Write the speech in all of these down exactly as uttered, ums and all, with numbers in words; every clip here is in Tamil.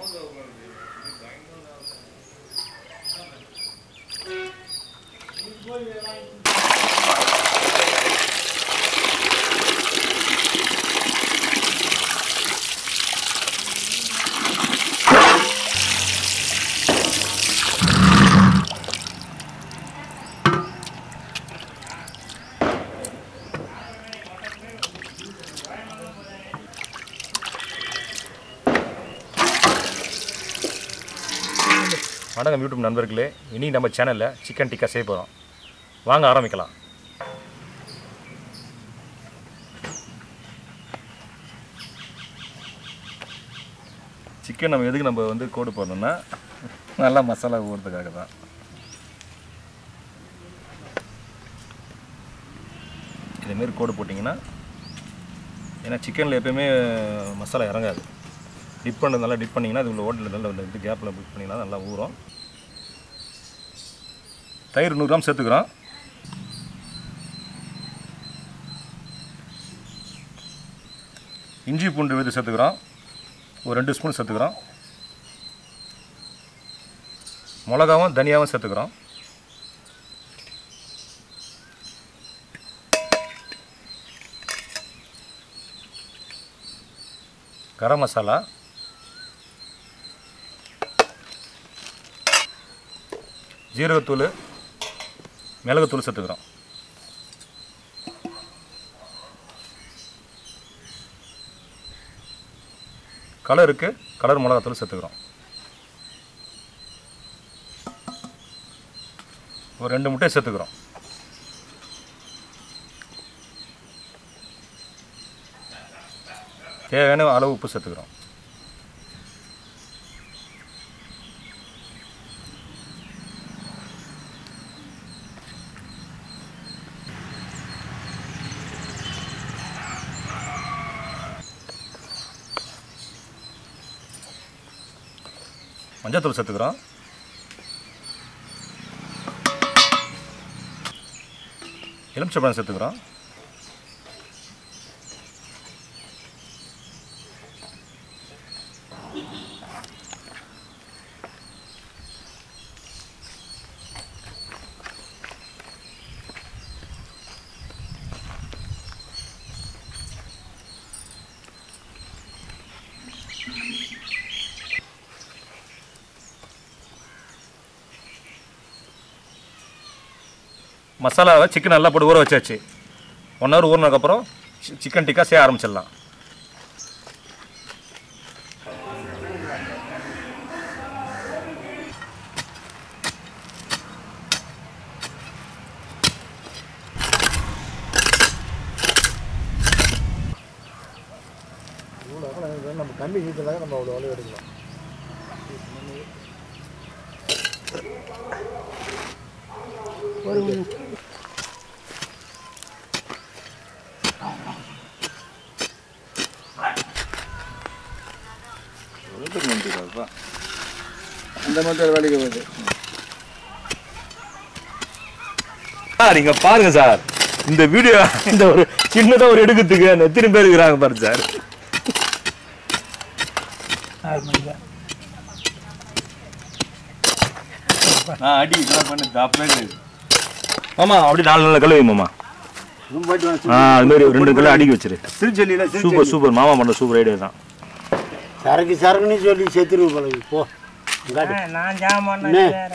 வணக்கம் யூடியூப் நண்பர்களே, இனி நம்ம சேனலில் சிக்கன் டிக்கா செய்ய போகிறோம். வாங்க ஆரம்பிக்கலாம். சிக்கன் நம்ம எதுக்கு நம்ம வந்து கோடு போடணும்னா நல்லா மசாலா ஊறுறதுக்காக தான். இதேமாரி கோடு போட்டிங்கன்னா, ஏன்னா சிக்கனில் எப்போயுமே மசாலா இறங்காது. டிப் பண்ணுறது நல்லா டிப் பண்ணிங்கன்னா அது உள்ள ஓட்டில் நல்லா இந்த கேப்பில் புக் பண்ணிங்கன்னா நல்லா ஊறும். தயிர் நூறு கிராம் சேர்த்துக்கிறோம். இஞ்சி பூண்டு விழுது சேர்த்துக்கிறோம். ஒரு ரெண்டு ஸ்பூன் சேர்த்துக்கிறோம். மிளகாவும் தனியாகவும் சேர்த்துக்கிறோம். கரம் மசாலா, ஜீரகத்தூள், மிளகுத்தூள் சேர்த்துக்கிறோம். கலருக்கு கலர் மிளகாத்தூள் சேர்த்துக்கிறோம். ஒரு ரெண்டு முட்டை சேர்த்துக்கிறோம். தேவையான அளவு உப்பு சேர்த்துக்கிறோம். மஞ்சத்தூள் சேர்த்துக்கிறோம். எலுமிச்சம்பழம் சேர்த்துக்கிறோம். மசாலாவை சிக்கன் நல்லா போட்டு ஊற வச்சாச்சு. ஒன் ஹவர் ஊறினதுக்கப்புறம் சிக்கன் டிக்கா செய்ய ஆரம்பிச்சிடலாம். நம்ம கம்மி ஹீட்டில் நம்ம அவ்வளோ அளவு எடுக்கலாம். ஒரு அந்த மாதிரி வேலைக்கு வருது. நீங்க பாருங்க சார், இந்த வீடியோ இந்த ஒரு சின்னதா ஒரு எடுக்கிறதுக்கு எத்தனை பேர் இருக்கிறாங்க பாருங்க சார். அடி இதெல்லாம் பண்ணு தாப்பே. ஆமா, அப்படி நாலு நாள் கழுவி மாமா. அது மாதிரி ரெண்டு கல்ல அடிக்க வச்சிரு. சூப்பர் சூப்பர் மாமா பண்ண சூப்பர் ஐடியா தான். சரக்கு சரக்குன்னு சொல்லி செத்துரு போல. போ நான் ஜாமான்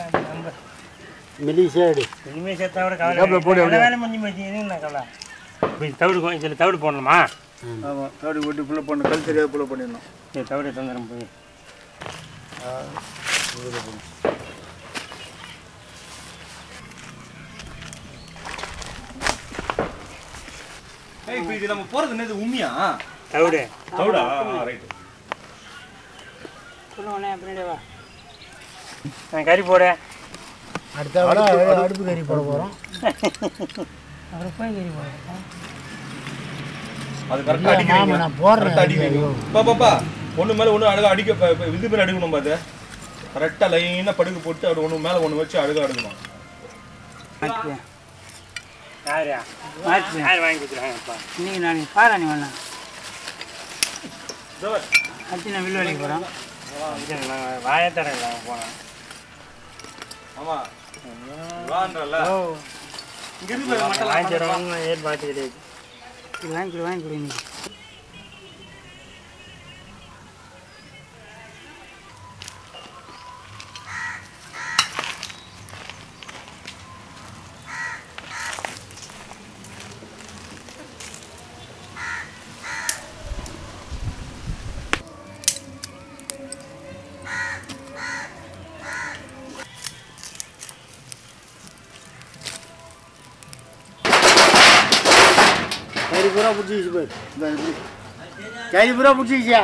மெலிசைடு இனிமே சேர்த்தா கவலை போடு. வேலை முடிஞ்சு போச்சு. என்ன கவலை? தவிடு இதில் தவிடு போடணுமா? ஆமாம், தவிடு போட்டு ஃபுல்லாக போடணும். கல் தெரியாது ஃபுல்லாக பண்ணிடணும். சரி, தவிடு தந்துடும் போய். இப்போ இது நம்ம போகிறது என்னது உண்மையா? தவிடு தவிடா? ரைட்டு. சொல்லுவோண்ணே பின்னாடி வா. கறி போட அடுத்த அடுப்பு கறி போட போகிறோம். அப்புறம் போய் கறி போடுறோம். அது கரெக்டாக அடிக்கிறீங்க. நான் போடுறேன். அடிக்கிறீங்க பாப்பா. ஒன்று மேலே ஒன்று அழகாக அடிக்க இது மேலே அடிக்கணும். பார்த்து கரெக்டாக லைனாக படுக்க போட்டு அப்படி ஒன்று மேலே ஒன்று வச்சு அழகாக அடுக்கணும். யார் யார் வாங்கி கொடுத்துருவாங்கப்பா? இன்னைக்கு நான் பாராணி வேணாம். அடுத்து நான் வில்லு வேலைக்கு போகிறேன். வாயை தரேன் போனேன் ஆமா வான்றல இங்க இருந்து மட்டும் வாங்கிடுறோம் ஏற்பாடு கிடையாது இது வாங்கி வாங்கி கொடுங்க கறி பூரா பிடிச்சிச்சு போய் கறி பூரா பிடிச்சிச்சியா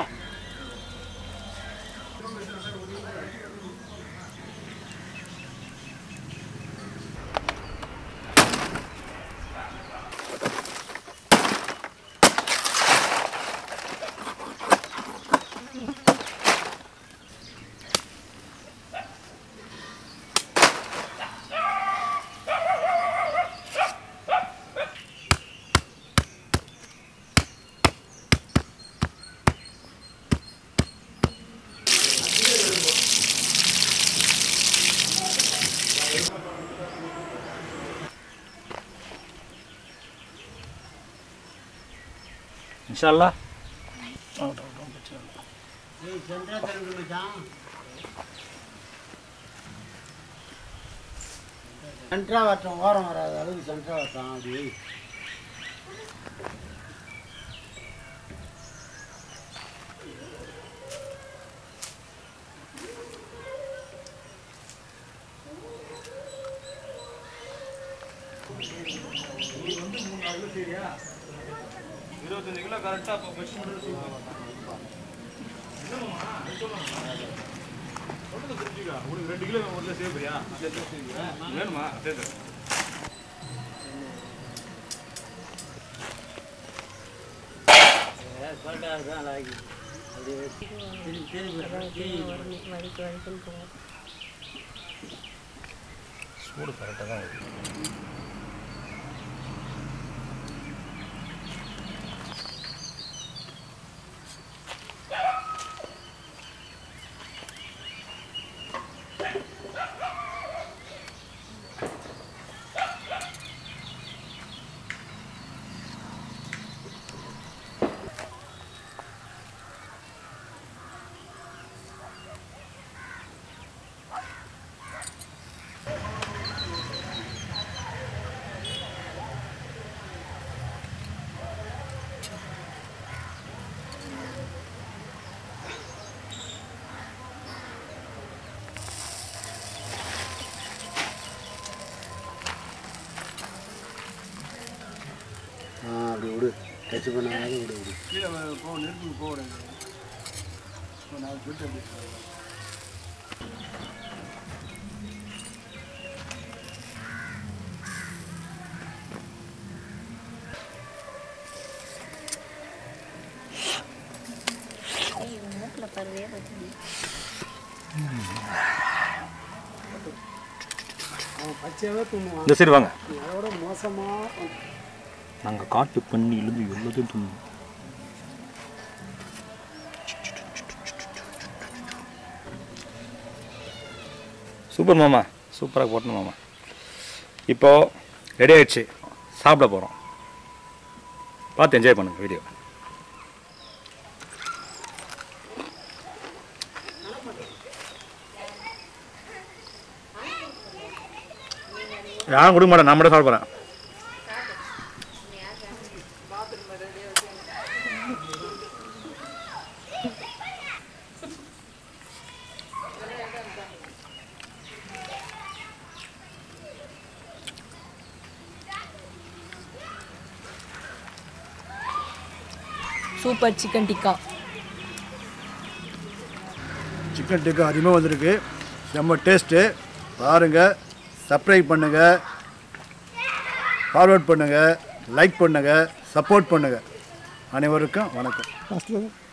इंशाल्लाह சென்ட்ரா வட்டம் ஓரம் வராத அளவுக்கு சென்ட்ரா வட்டம் அப்படி இருபத்தஞ்சு கிலோ கரெக்டாக இப்போ பஸ் தெரிஞ்சுக்கா உங்களுக்கு ரெண்டு கிலோ ஒரு சேவரியா வேணுமா சரி சூடு கரெக்டாக தான் இருக்கு அப்படி விடு டச் பண்ணாத விடு விடு கீழே போ நெருப்புக்கு போக விடுங்க இப்போ நான் போயிட்டு அப்படி பச்சையாகவே தூங்குவான் இந்த சரி வாங்க அதோட மோசமாக நாங்கள் காட்டு பண்ணி இழுந்து எல்லாத்தையும் தூங்குவோம் சூப்பர் மாமா சூப்பராக போட்டணும் மாமா இப்போது ரெடி ஆயிடுச்சு சாப்பிட போகிறோம் பார்த்து என்ஜாய் பண்ணுங்க வீடியோ யாரும் கொடுக்க மாட்டேன் நான் மட்டும் சாப்பிட போகிறேன் super chicken tikka chicken tikka அதிகமாக வந்திருக்கு செம்ம டேஸ்ட்டு பாருங்கள் சப்ஸ்கிரைப் பண்ணுங்கள் ஃபார்வர்ட் பண்ணுங்கள் லைக் பண்ணுங்கள் சப்போர்ட் பண்ணுங்கள் அனைவருக்கும் வணக்கம்